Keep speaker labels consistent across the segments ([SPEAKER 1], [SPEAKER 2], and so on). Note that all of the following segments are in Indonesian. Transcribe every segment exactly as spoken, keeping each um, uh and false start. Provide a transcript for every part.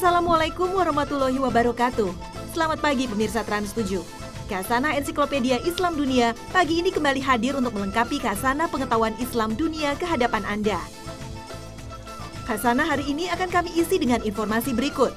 [SPEAKER 1] Assalamualaikum warahmatullahi wabarakatuh. Selamat pagi pemirsa Trans tujuh. Khazanah Ensiklopedia Islam Dunia pagi ini kembali hadir untuk melengkapi khazanah pengetahuan Islam dunia ke hadapan Anda. Khazanah hari ini akan kami isi dengan informasi berikut.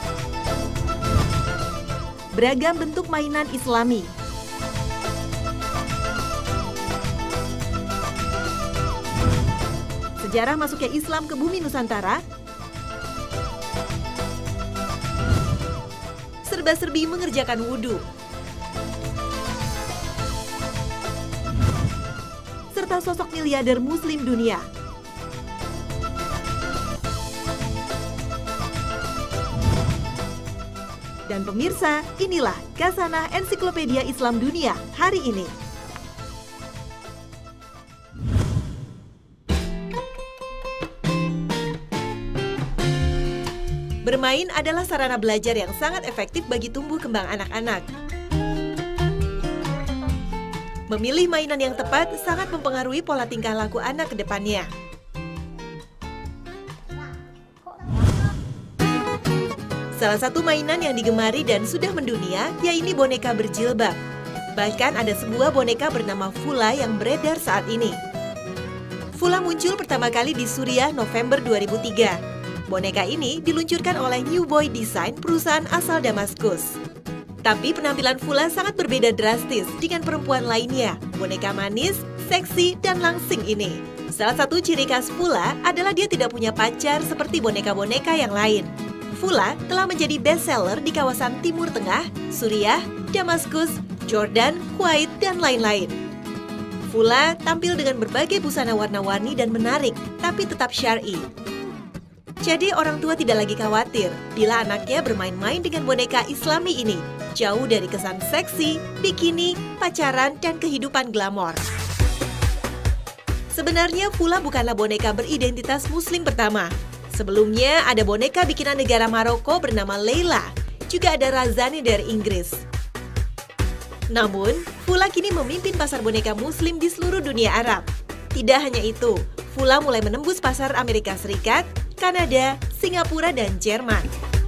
[SPEAKER 1] Beragam bentuk mainan Islami. Sejarah masuknya Islam ke bumi Nusantara. Serba-serbi mengerjakan wudhu. Serta sosok miliarder muslim dunia. Dan pemirsa, inilah Khazanah Ensiklopedia Islam Dunia hari ini. Bermain adalah sarana belajar yang sangat efektif bagi tumbuh kembang anak-anak. Memilih mainan yang tepat sangat mempengaruhi pola tingkah laku anak ke depannya. Salah satu mainan yang digemari dan sudah mendunia yaitu boneka berjilbab. Bahkan ada sebuah boneka bernama Fula yang beredar saat ini. Fula muncul pertama kali di Suriah November dua ribu tiga. Boneka ini diluncurkan oleh New Boy Design, perusahaan asal Damaskus. Tapi penampilan Fula sangat berbeda drastis dengan perempuan lainnya. Boneka manis, seksi, dan langsing ini. Salah satu ciri khas Fula adalah dia tidak punya pacar seperti boneka-boneka yang lain. Fula telah menjadi bestseller di kawasan Timur Tengah, Suriah, Damaskus, Jordan, Kuwait, dan lain-lain. Fula tampil dengan berbagai busana warna-warni dan menarik, tapi tetap syar'i. Jadi orang tua tidak lagi khawatir bila anaknya bermain-main dengan boneka Islami ini, jauh dari kesan seksi, bikini, pacaran, dan kehidupan glamor. Sebenarnya Fula bukanlah boneka beridentitas muslim pertama. Sebelumnya ada boneka bikinan negara Maroko bernama Leila, juga ada Razani dari Inggris. Namun, Fula kini memimpin pasar boneka muslim di seluruh dunia Arab. Tidak hanya itu, Fula mulai menembus pasar Amerika Serikat, Kanada, Singapura, dan Jerman.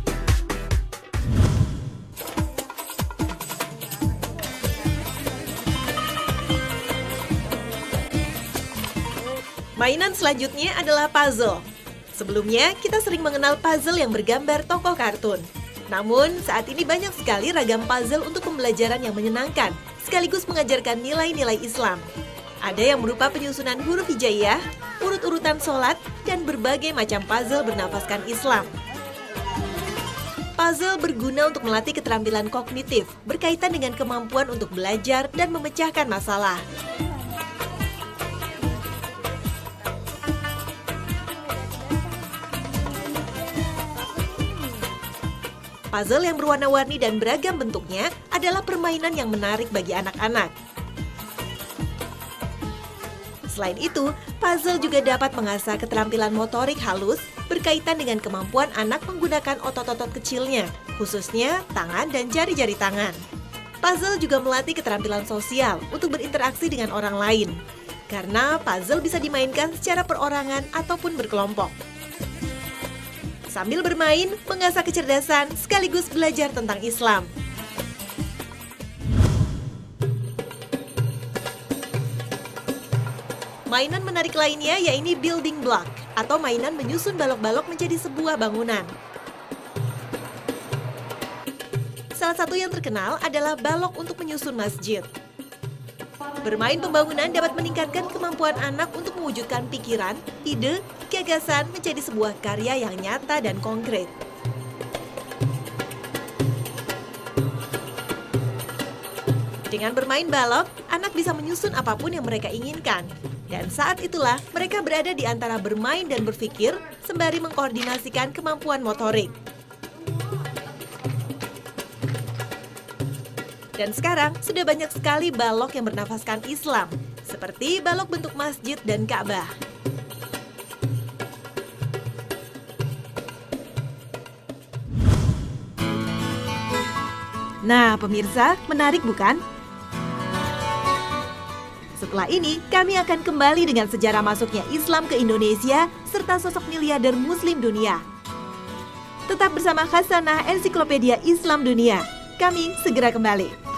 [SPEAKER 1] Mainan selanjutnya adalah puzzle. Sebelumnya, kita sering mengenal puzzle yang bergambar tokoh kartun. Namun, saat ini banyak sekali ragam puzzle untuk pembelajaran yang menyenangkan, sekaligus mengajarkan nilai-nilai Islam. Ada yang berupa penyusunan huruf hijaiyah, urut-urutan sholat, dan berbagai macam puzzle bernafaskan Islam. Puzzle berguna untuk melatih keterampilan kognitif, berkaitan dengan kemampuan untuk belajar dan memecahkan masalah. Puzzle yang berwarna-warni dan beragam bentuknya adalah permainan yang menarik bagi anak-anak. Selain itu, puzzle juga dapat mengasah keterampilan motorik halus berkaitan dengan kemampuan anak menggunakan otot-otot kecilnya, khususnya tangan dan jari-jari tangan. Puzzle juga melatih keterampilan sosial untuk berinteraksi dengan orang lain, karena puzzle bisa dimainkan secara perorangan ataupun berkelompok. Sambil bermain, mengasah kecerdasan sekaligus belajar tentang Islam. Mainan menarik lainnya yaitu building block atau mainan menyusun balok-balok menjadi sebuah bangunan. Salah satu yang terkenal adalah balok untuk menyusun masjid. Bermain pembangunan dapat meningkatkan kemampuan anak untuk mewujudkan pikiran, ide, gagasan menjadi sebuah karya yang nyata dan konkret. Dengan bermain balok, anak bisa menyusun apapun yang mereka inginkan. Dan saat itulah mereka berada di antara bermain dan berpikir sembari mengkoordinasikan kemampuan motorik. Dan sekarang sudah banyak sekali balok yang bernafaskan Islam, seperti balok bentuk masjid dan Ka'bah. Nah, pemirsa, menarik bukan? Setelah ini, kami akan kembali dengan sejarah masuknya Islam ke Indonesia serta sosok miliarder muslim dunia. Tetap bersama Khasanah Ensiklopedia Islam Dunia. Kami segera kembali.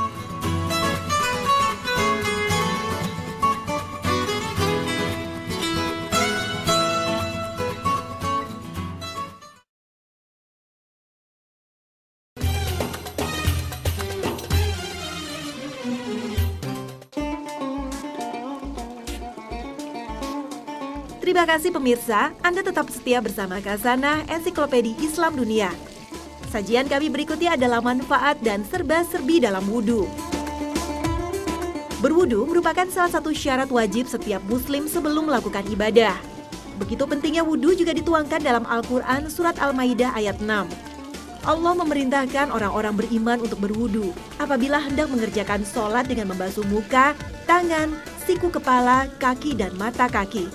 [SPEAKER 1] Terima kasih pemirsa, Anda tetap setia bersama Khasanah Ensiklopedia Islam Dunia. Sajian kami berikutnya adalah manfaat dan serba-serbi dalam wudhu. Berwudhu merupakan salah satu syarat wajib setiap muslim sebelum melakukan ibadah. Begitu pentingnya wudhu juga dituangkan dalam Al-Quran Surat Al-Maidah ayat enam. Allah memerintahkan orang-orang beriman untuk berwudhu apabila hendak mengerjakan sholat dengan membasuh muka, tangan, siku kepala, kaki, dan mata kaki.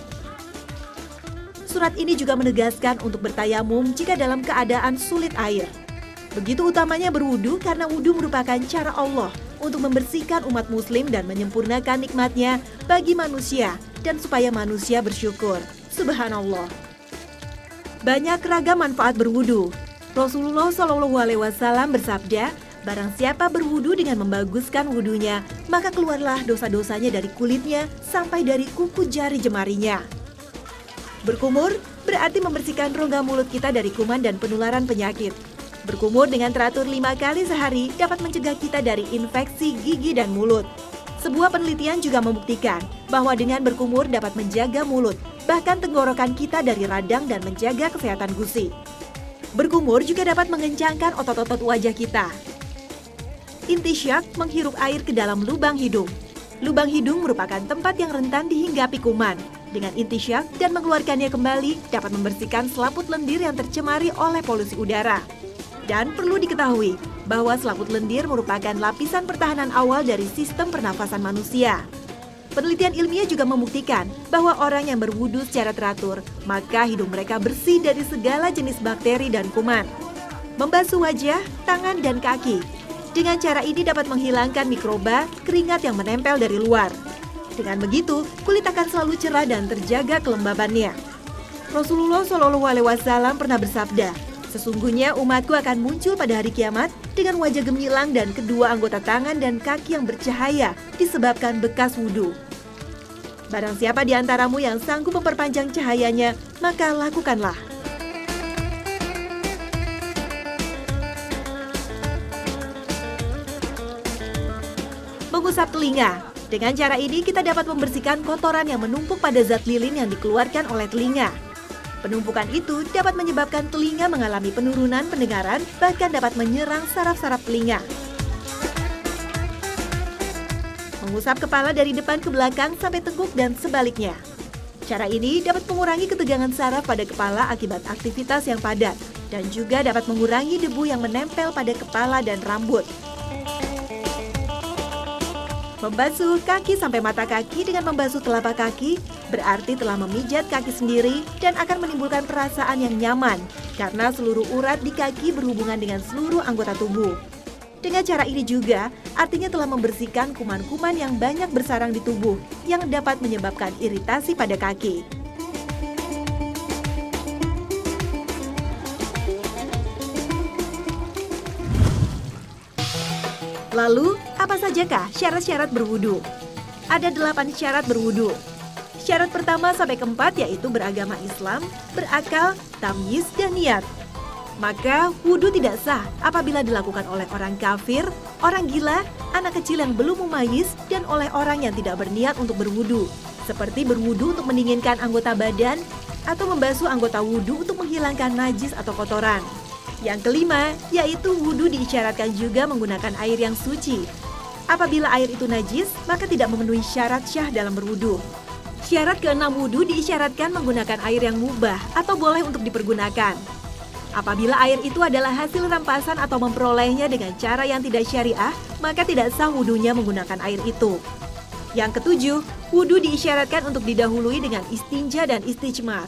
[SPEAKER 1] Surat ini juga menegaskan untuk bertayamum jika dalam keadaan sulit air. Begitu utamanya berwudu karena wudu merupakan cara Allah untuk membersihkan umat muslim dan menyempurnakan nikmatnya bagi manusia dan supaya manusia bersyukur. Subhanallah. Banyak ragam manfaat berwudu. Rasulullah shallallahu alaihi wasallam bersabda, barang siapa berwudu dengan membaguskan wudunya, maka keluarlah dosa-dosanya dari kulitnya sampai dari kuku jari jemarinya. Berkumur berarti membersihkan rongga mulut kita dari kuman dan penularan penyakit. Berkumur dengan teratur lima kali sehari dapat mencegah kita dari infeksi gigi dan mulut. Sebuah penelitian juga membuktikan bahwa dengan berkumur dapat menjaga mulut, bahkan tenggorokan kita dari radang dan menjaga kesehatan gusi. Berkumur juga dapat mengencangkan otot-otot wajah kita. Intisyak menghirup air ke dalam lubang hidung. Lubang hidung merupakan tempat yang rentan dihinggapi kuman. Dengan intisyak dan mengeluarkannya kembali dapat membersihkan selaput lendir yang tercemari oleh polusi udara. Dan perlu diketahui bahwa selaput lendir merupakan lapisan pertahanan awal dari sistem pernafasan manusia. Penelitian ilmiah juga membuktikan bahwa orang yang berwudu secara teratur, maka hidung mereka bersih dari segala jenis bakteri dan kuman. Membasuh wajah, tangan, dan kaki. Dengan cara ini dapat menghilangkan mikroba, keringat yang menempel dari luar. Dengan begitu, kulit akan selalu cerah dan terjaga kelembabannya. Rasulullah shallallahu alaihi wasallam pernah bersabda, sesungguhnya umatku akan muncul pada hari kiamat dengan wajah gemilang dan kedua anggota tangan dan kaki yang bercahaya disebabkan bekas wudhu. Barang siapa di antaramu yang sanggup memperpanjang cahayanya, maka lakukanlah. Mengusap telinga. Dengan cara ini kita dapat membersihkan kotoran yang menumpuk pada zat lilin yang dikeluarkan oleh telinga. Penumpukan itu dapat menyebabkan telinga mengalami penurunan pendengaran, bahkan dapat menyerang saraf-saraf telinga. Mengusap kepala dari depan ke belakang sampai tengkuk dan sebaliknya. Cara ini dapat mengurangi ketegangan saraf pada kepala akibat aktivitas yang padat, dan juga dapat mengurangi debu yang menempel pada kepala dan rambut. Membasuh kaki sampai mata kaki dengan membasuh telapak kaki berarti telah memijat kaki sendiri dan akan menimbulkan perasaan yang nyaman karena seluruh urat di kaki berhubungan dengan seluruh anggota tubuh. Dengan cara ini juga artinya telah membersihkan kuman-kuman yang banyak bersarang di tubuh yang dapat menyebabkan iritasi pada kaki. Lalu, apa sajakah syarat-syarat berwudu? Ada delapan syarat berwudu. Syarat pertama sampai keempat yaitu beragama Islam, berakal, tamyiz, dan niat. Maka wudu tidak sah apabila dilakukan oleh orang kafir, orang gila, anak kecil yang belum mumayyiz, dan oleh orang yang tidak berniat untuk berwudu. Seperti berwudu untuk mendinginkan anggota badan atau membasuh anggota wudu untuk menghilangkan najis atau kotoran. Yang kelima, yaitu wudu diisyaratkan juga menggunakan air yang suci. Apabila air itu najis, maka tidak memenuhi syarat syah dalam berwudu. Syarat keenam wudu diisyaratkan menggunakan air yang mubah atau boleh untuk dipergunakan. Apabila air itu adalah hasil rampasan atau memperolehnya dengan cara yang tidak syariah, maka tidak sah wudunya menggunakan air itu. Yang ketujuh, wudu diisyaratkan untuk didahului dengan istinja dan istijmar.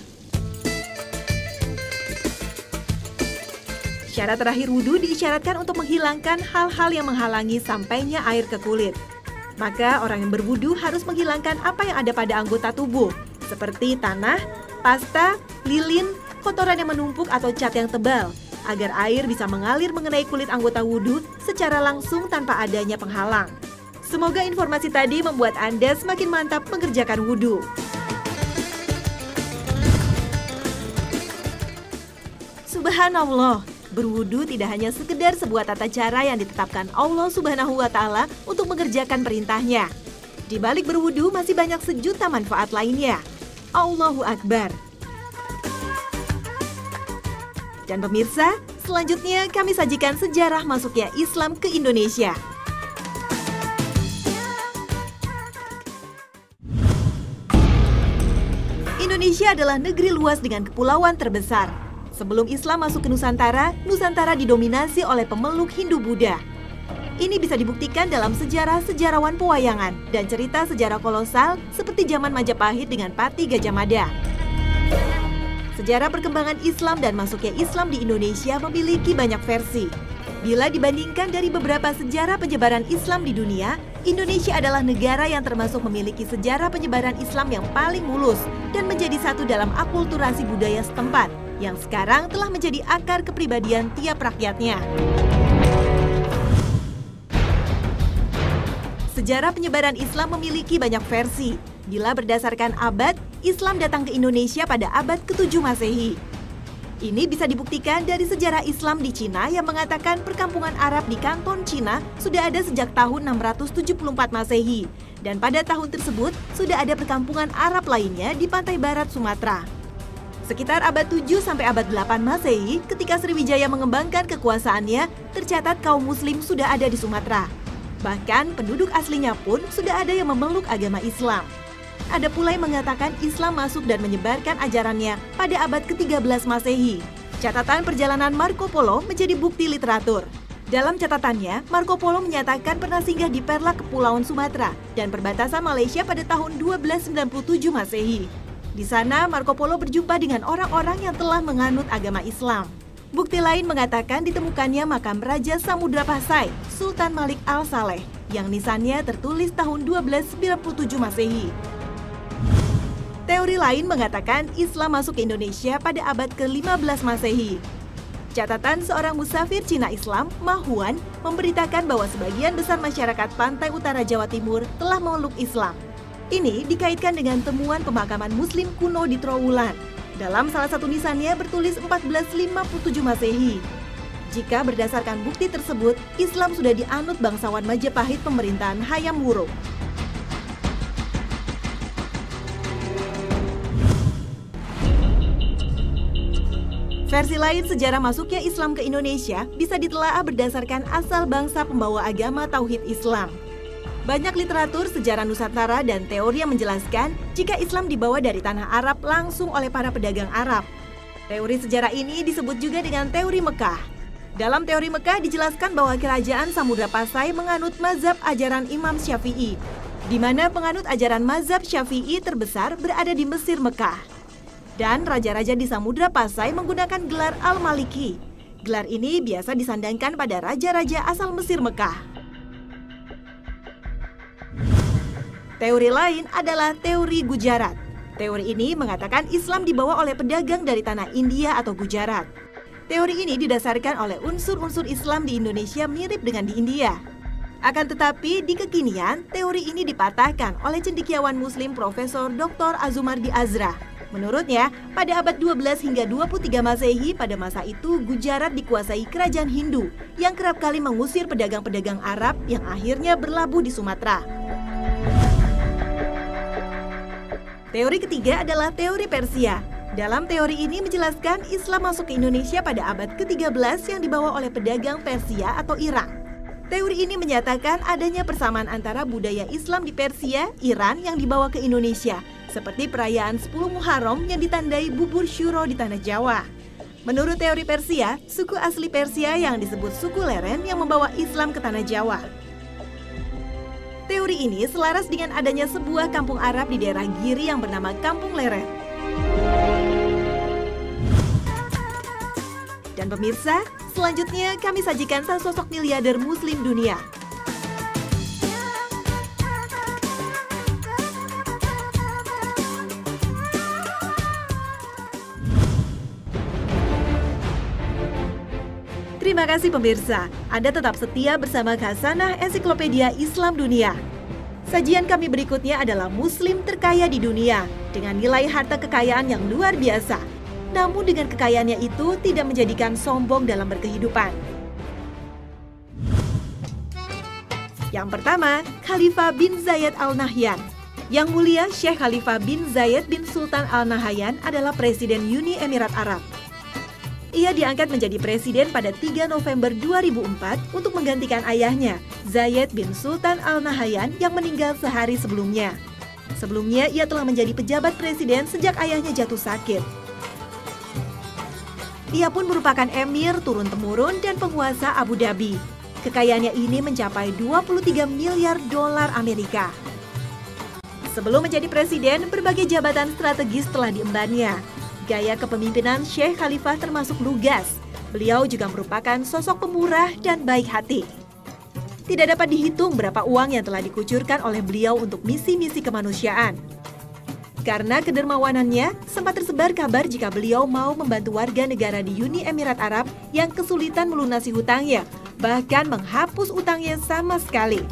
[SPEAKER 1] Syarat terakhir wudu diisyaratkan untuk menghilangkan hal-hal yang menghalangi sampainya air ke kulit. Maka orang yang berwudu harus menghilangkan apa yang ada pada anggota tubuh, seperti tanah, pasta, lilin, kotoran yang menumpuk atau cat yang tebal, agar air bisa mengalir mengenai kulit anggota wudhu secara langsung tanpa adanya penghalang. Semoga informasi tadi membuat Anda semakin mantap mengerjakan wudhu. Subhanallah, berwudu tidak hanya sekedar sebuah tata cara yang ditetapkan Allah Subhanahu wa Ta'ala untuk mengerjakan perintahnya. Di balik berwudu masih banyak sejuta manfaat lainnya. Allahu Akbar. Dan pemirsa, selanjutnya kami sajikan sejarah masuknya Islam ke Indonesia. Indonesia adalah negeri luas dengan kepulauan terbesar. Sebelum Islam masuk ke Nusantara, Nusantara didominasi oleh pemeluk Hindu-Buddha. Ini bisa dibuktikan dalam sejarah sejarawan pewayangan dan cerita sejarah kolosal seperti zaman Majapahit dengan Pati Gajah Mada. Sejarah perkembangan Islam dan masuknya Islam di Indonesia memiliki banyak versi. Bila dibandingkan dari beberapa sejarah penyebaran Islam di dunia, Indonesia adalah negara yang termasuk memiliki sejarah penyebaran Islam yang paling mulus dan menjadi satu dalam akulturasi budaya setempat, yang sekarang telah menjadi akar kepribadian tiap rakyatnya. Sejarah penyebaran Islam memiliki banyak versi. Bila berdasarkan abad, Islam datang ke Indonesia pada abad ketujuh Masehi. Ini bisa dibuktikan dari sejarah Islam di Cina yang mengatakan perkampungan Arab di Kanton Cina sudah ada sejak tahun enam ratus tujuh puluh empat Masehi. Dan pada tahun tersebut sudah ada perkampungan Arab lainnya di pantai barat Sumatera. Sekitar abad tujuh sampai abad delapan Masehi, ketika Sriwijaya mengembangkan kekuasaannya, tercatat kaum muslim sudah ada di Sumatera. Bahkan penduduk aslinya pun sudah ada yang memeluk agama Islam. Ada pula yang mengatakan Islam masuk dan menyebarkan ajarannya pada abad ke tiga belas Masehi. Catatan perjalanan Marco Polo menjadi bukti literatur. Dalam catatannya, Marco Polo menyatakan pernah singgah di Perla Kepulauan Sumatera dan perbatasan Malaysia pada tahun dua belas sembilan puluh tujuh Masehi. Di sana, Marco Polo berjumpa dengan orang-orang yang telah menganut agama Islam. Bukti lain mengatakan ditemukannya makam Raja Samudra Pasai, Sultan Malik Al-Saleh, yang nisannya tertulis tahun dua belas sembilan puluh tujuh Masehi. Teori lain mengatakan Islam masuk ke Indonesia pada abad ke lima belas Masehi. Catatan seorang musafir Cina Islam, Ma Huan, memberitakan bahwa sebagian besar masyarakat pantai utara Jawa Timur telah memeluk Islam. Ini dikaitkan dengan temuan pemakaman Muslim kuno di Trowulan. Dalam salah satu nisannya bertulis empat belas lima puluh tujuh Masehi. Jika berdasarkan bukti tersebut, Islam sudah dianut bangsawan Majapahit pemerintahan Hayam Wuruk. Versi lain sejarah masuknya Islam ke Indonesia bisa ditelaah berdasarkan asal bangsa pembawa agama Tauhid Islam. Banyak literatur sejarah Nusantara dan teori yang menjelaskan jika Islam dibawa dari tanah Arab langsung oleh para pedagang Arab. Teori sejarah ini disebut juga dengan teori Mekah. Dalam teori Mekah dijelaskan bahwa kerajaan Samudra Pasai menganut mazhab ajaran Imam Syafi'i, di mana penganut ajaran mazhab Syafi'i terbesar berada di Mesir Mekah. Dan raja-raja di Samudra Pasai menggunakan gelar Al-Maliki. Gelar ini biasa disandangkan pada raja-raja asal Mesir Mekah. Teori lain adalah teori Gujarat. Teori ini mengatakan Islam dibawa oleh pedagang dari tanah India atau Gujarat. Teori ini didasarkan oleh unsur-unsur Islam di Indonesia mirip dengan di India. Akan tetapi, di kekinian, teori ini dipatahkan oleh cendekiawan Muslim Profesor Doktor Azumardi Azra. Menurutnya, pada abad dua belas hingga dua puluh tiga Masehi, pada masa itu Gujarat dikuasai kerajaan Hindu yang kerap kali mengusir pedagang-pedagang Arab yang akhirnya berlabuh di Sumatera. Teori ketiga adalah teori Persia. Dalam teori ini menjelaskan Islam masuk ke Indonesia pada abad ke tiga belas yang dibawa oleh pedagang Persia atau Iran. Teori ini menyatakan adanya persamaan antara budaya Islam di Persia, Iran yang dibawa ke Indonesia, seperti perayaan sepuluh Muharram yang ditandai bubur syuro di tanah Jawa. Menurut teori Persia, suku asli Persia yang disebut suku Leren yang membawa Islam ke tanah Jawa. Teori ini selaras dengan adanya sebuah kampung Arab di daerah Giri yang bernama Kampung Leren. Dan pemirsa, selanjutnya kami sajikan sosok miliarder Muslim dunia. Terima kasih pemirsa, Anda tetap setia bersama Khazanah Ensiklopedia Islam Dunia. Sajian kami berikutnya adalah Muslim terkaya di dunia dengan nilai harta kekayaan yang luar biasa. Namun dengan kekayaannya itu tidak menjadikan sombong dalam berkehidupan. Yang pertama, Khalifah bin Zayed Al Nahyan. Yang mulia Syekh Khalifah bin Zayed bin Sultan Al Nahyan adalah Presiden Uni Emirat Arab. Ia diangkat menjadi presiden pada tiga November dua ribu empat untuk menggantikan ayahnya, Zayed bin Sultan Al Nahyan yang meninggal sehari sebelumnya. Sebelumnya, ia telah menjadi pejabat presiden sejak ayahnya jatuh sakit. Ia pun merupakan emir turun-temurun dan penguasa Abu Dhabi. Kekayaannya ini mencapai dua puluh tiga miliar dolar Amerika. Sebelum menjadi presiden, berbagai jabatan strategis telah diembannya. Gaya kepemimpinan Syekh Khalifah termasuk lugas. Beliau juga merupakan sosok pemurah dan baik hati. Tidak dapat dihitung berapa uang yang telah dikucurkan oleh beliau untuk misi-misi kemanusiaan. Karena kedermawanannya, sempat tersebar kabar jika beliau mau membantu warga negara di Uni Emirat Arab yang kesulitan melunasi hutangnya, bahkan menghapus utangnya sama sekali.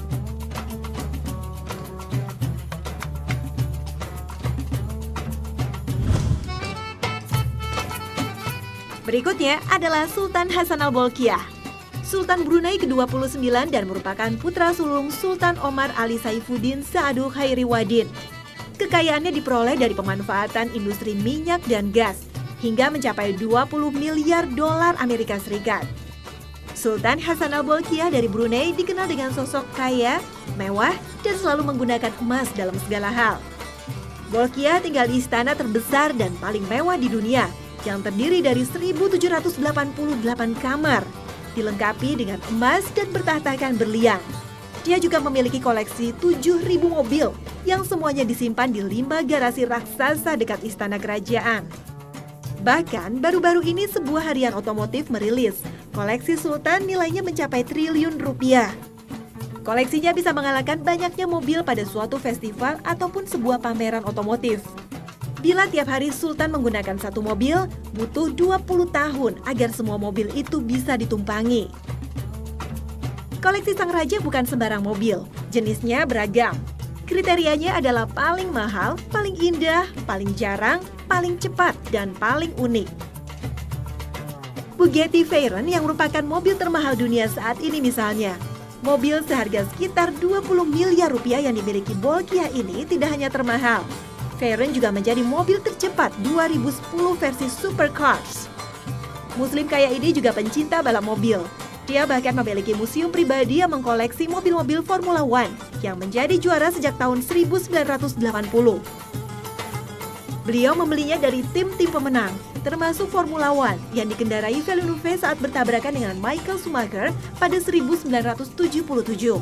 [SPEAKER 1] Berikutnya adalah Sultan Hasan Al-Bolkiah. Sultan Brunei ke dua puluh sembilan dan merupakan putra sulung Sultan Omar Ali Saifuddin Saadu Khairiwaddin. Kekayaannya diperoleh dari pemanfaatan industri minyak dan gas, hingga mencapai dua puluh miliar dolar Amerika Serikat. Sultan Hasan Al-Bolkiah dari Brunei dikenal dengan sosok kaya, mewah, dan selalu menggunakan emas dalam segala hal. Bolkiah tinggal di istana terbesar dan paling mewah di dunia, yang terdiri dari seribu tujuh ratus delapan puluh delapan kamar, dilengkapi dengan emas dan bertahtakan berlian. Dia juga memiliki koleksi tujuh ribu mobil yang semuanya disimpan di lima garasi raksasa dekat istana kerajaan. Bahkan baru-baru ini sebuah harian otomotif merilis koleksi Sultan nilainya mencapai triliun rupiah. Koleksinya bisa mengalahkan banyaknya mobil pada suatu festival ataupun sebuah pameran otomotif. Bila tiap hari Sultan menggunakan satu mobil, butuh dua puluh tahun agar semua mobil itu bisa ditumpangi. Koleksi sang raja bukan sembarang mobil, jenisnya beragam. Kriterianya adalah paling mahal, paling indah, paling jarang, paling cepat, dan paling unik. Bugatti Veyron yang merupakan mobil termahal dunia saat ini misalnya. Mobil seharga sekitar dua puluh miliar rupiah yang dimiliki Bolkiah ini tidak hanya termahal. Veyron juga menjadi mobil tercepat dua ribu sepuluh versi supercars. Muslim kaya ini juga pencinta balap mobil. Dia bahkan memiliki museum pribadi yang mengkoleksi mobil-mobil Formula One yang menjadi juara sejak tahun seribu sembilan ratus delapan puluh. Beliau membelinya dari tim-tim pemenang, termasuk Formula One yang dikendarai Villeneuve saat bertabrakan dengan Michael Schumacher pada seribu sembilan ratus tujuh puluh tujuh.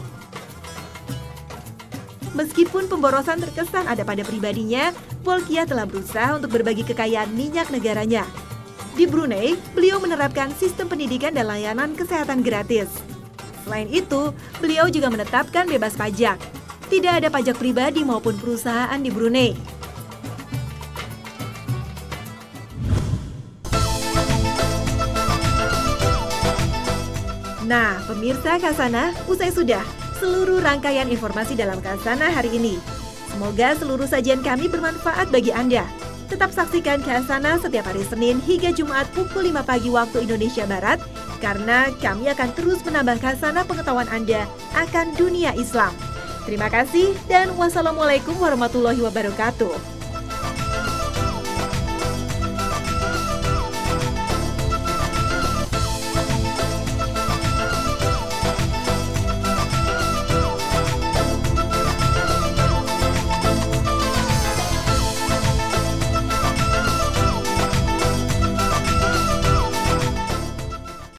[SPEAKER 1] Meskipun pemborosan terkesan ada pada pribadinya, Bolkiah telah berusaha untuk berbagi kekayaan minyak negaranya. Di Brunei, beliau menerapkan sistem pendidikan dan layanan kesehatan gratis. Selain itu, beliau juga menetapkan bebas pajak. Tidak ada pajak pribadi maupun perusahaan di Brunei. Nah, pemirsa Khazanah, usai sudah seluruh rangkaian informasi dalam Khazanah hari ini. Semoga seluruh sajian kami bermanfaat bagi Anda. Tetap saksikan Khazanah setiap hari Senin hingga Jumat pukul lima pagi waktu Indonesia Barat, karena kami akan terus menambah Khazanah pengetahuan Anda akan dunia Islam. Terima kasih dan wassalamualaikum warahmatullahi wabarakatuh.